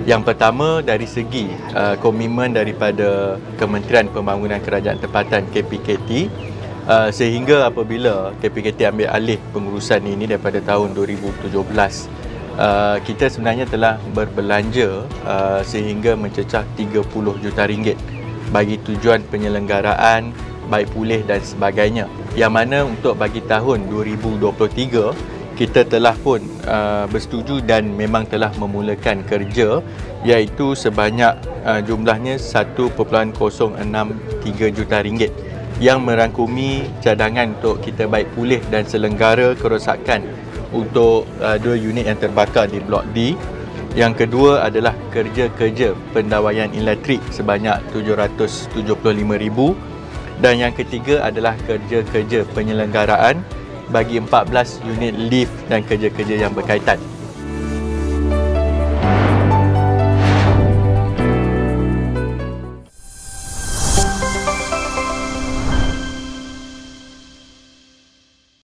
Yang pertama dari segi komitmen daripada Kementerian Pembangunan Kerajaan Tempatan KPKT, sehingga apabila KPKT ambil alih pengurusan ini daripada tahun 2017, kita sebenarnya telah berbelanja sehingga mencecah 30 juta ringgit bagi tujuan penyelenggaraan, baik pulih dan sebagainya. Yang mana untuk bagi tahun 2023 kita telah pun bersetuju dan memang telah memulakan kerja, iaitu sebanyak jumlahnya 1.063 juta ringgit yang merangkumi cadangan untuk kita baik pulih dan selenggara kerosakan untuk 2 unit yang terbakar di Blok D. Yang kedua adalah kerja-kerja pendawaian elektrik sebanyak 775,000, dan yang ketiga adalah kerja-kerja penyelenggaraan bagi 14 unit lift dan kerja-kerja yang berkaitan.